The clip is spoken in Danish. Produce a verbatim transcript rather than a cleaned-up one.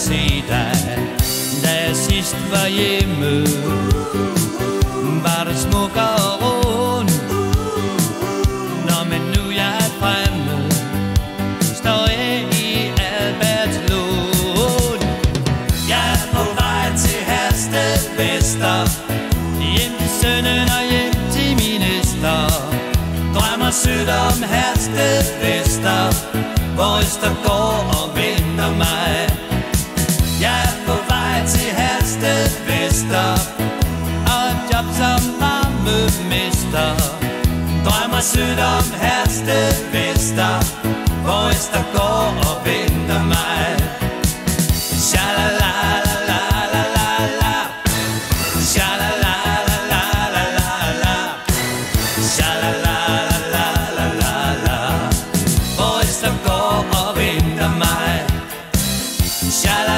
se dig, da jeg sidst var hjemme. Var det smuk og rundt, når men nu jeg er fremme, står jeg i Albertslund. Jeg er på vej til Herstedvester, hjem til sønnen og hjem til min Ester. Drømmer sødt om Herstedvester, hvor Øster går og venter mig. Jeg er på vej til Herstedvester og et job som varmemester. Drømmer sødt om Herstedvester, hvor Øster går og venter mig. Sha-la-la-la-la-la-la-la, sha-la-la-la-la-la-la-la, sha-la-la-la-la-la-la, hvor Øster går og venter mig. Sha-la